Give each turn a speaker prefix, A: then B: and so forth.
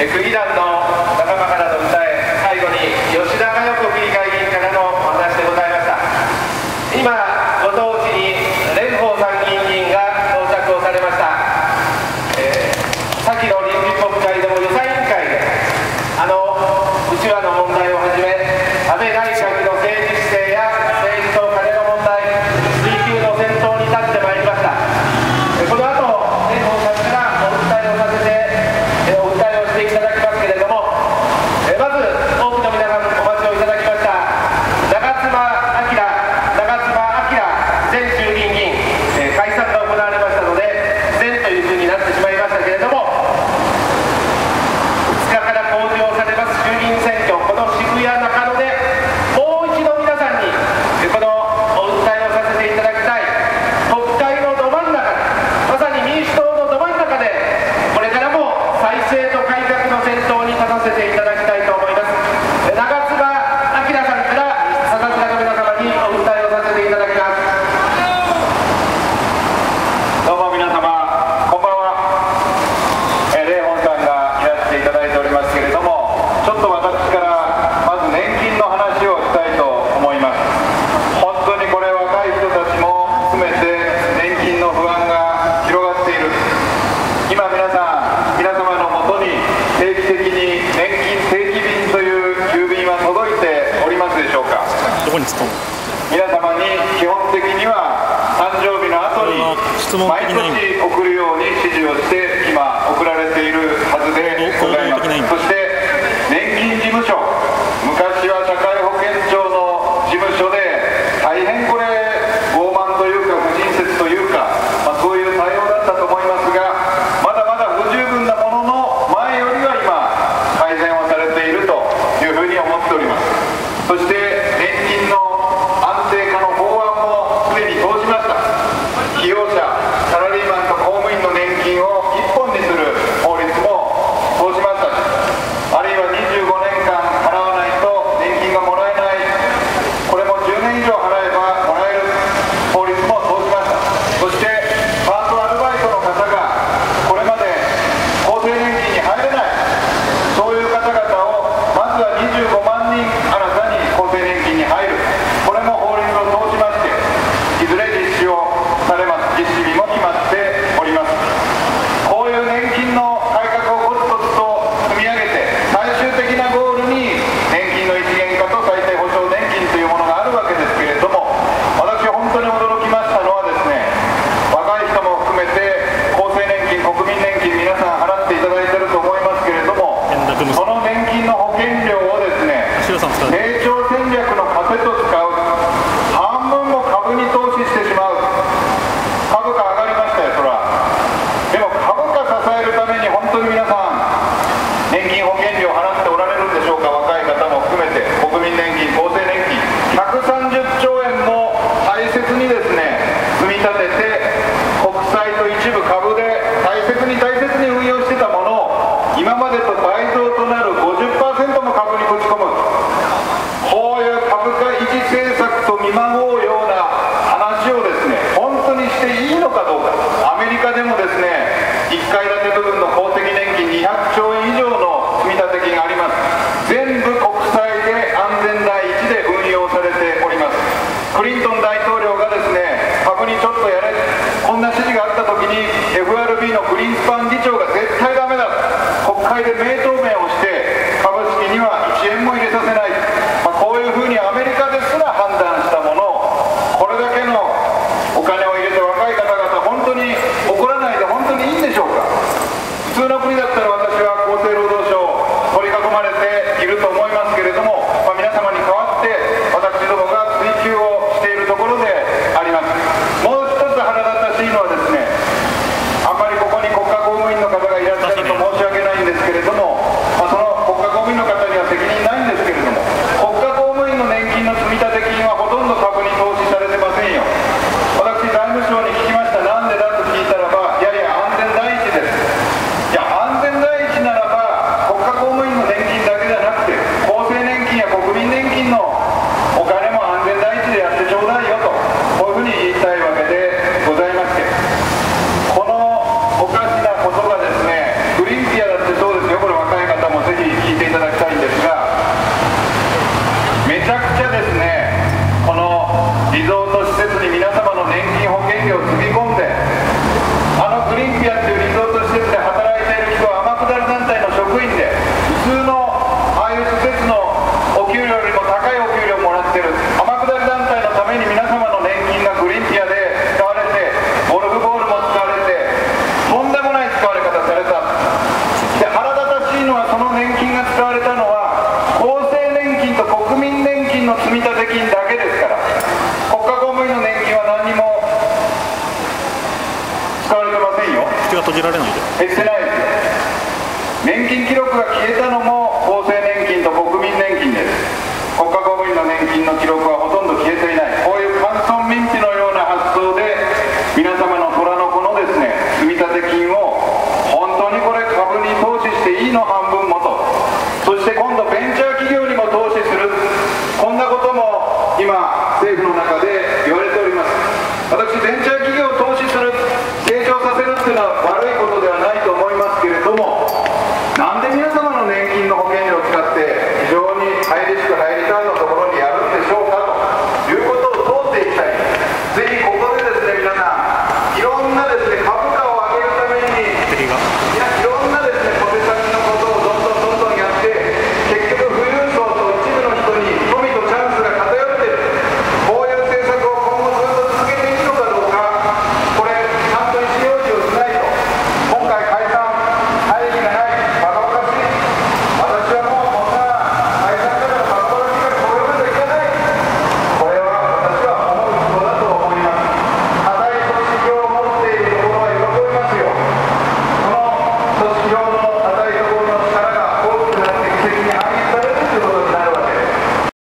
A: 区議団の仲間からの訴え、最後に吉田佳代子区議会議員からのお話でございました。今、ご当地に蓮舫参議院議員が到着をされました。先の臨時国会でも予算委員会で、うちわの問題をはじめ、安倍内閣の政治姿勢や政治とカネの問題、追及の先頭に立ってまいりました。この後、蓮舫さんからお訴えをさせて、お訴えをしていただきますけれども、まず多くの皆さんお待ちをいただきました長妻昭前衆議院議員、解散が行われましたので、前というふうになってしまいましたけれども、2日から公示をされます衆議院選挙、この渋谷中野でもう一度皆さんにこのお訴えをさせていただきたい。国会のど真ん中で、まさに民主党のど真ん中で、これからも再生と改革の先頭に立たせていただきたいと思います。長妻昭さんから笹塚の皆様にお訴えをさせていただきます。
B: どうも皆様、こんばんは。蓮舫さんがいらしていただいておりますけれども、ちょっと私からまず年金の話をしたいと思います。本当にこれ若い人たちも含めて年金の不安が広がっている。今皆様のもとに定期的に年金定期便という郵便は届いておりますでしょうか。
C: どこに使うの？
B: 皆様に基本的には誕生日の後に毎年送るように指示をして今送られているはずでございます。そして年金事務所、昔は社会保険庁の事務所で大変これ傲慢というか不親切というか、そういう対応だったと思いますが、まだまだ不十分なものの前よりは今改善をされているというふうに思っております。そして年金の安定化の法案もすでに通しました。被用者、サラリーマンと公務員の年金を一本にする法律も通しましたし、あるいは25年間払わないと年金がもらえない、これも10年以上払えばもらえる法律も通しました。そしてパートアルバイトの方がこれまで厚生年金に入れない、そういう方々をまずは25万人新たに厚生年金に入る、これも法律を通しまして、いずれ実施をされます。実施日も決まっております。こういう年金の改革をコツコツと積み上げて、最終的なゴールに年金の一元化と最低保障年金というものがあるわけですけれども、私本当に驚きましたのはですね、若い人も含めて厚生年金、国民年金皆さん払っていただいていると思いますけれども、その年金の保険料をですね、成長戦略の糧と使う、半分も株に投資してしまう。株価上がりましたよ、それは。でも株価支えるために本当に皆さん年金保険料払っておられるんでしょうか。若い方も含めて国民年金、厚生年金130兆円も大切にですね積み立てて、国債と一部株で大切に運用してたものを今までと倍増となる 50% も株にぶち込む。法
C: じられないで。
B: 減ってないですよ。年金記録が消えたのも厚生年金と国民年金です。国家公務員の年金の記録はほとんど消えていない。こういう官村民地のような発想で皆様の虎の子のですね、積立金を本当にこれ株に投資していいの半分もと、そして今度ベンチャー企業にも投資する、こんなことも今政府の中で言われております。私ベンチャー企業を投資する、成長させるっていうのは悪いことではないと思いますけれども、なんで皆様の年金の保険料を使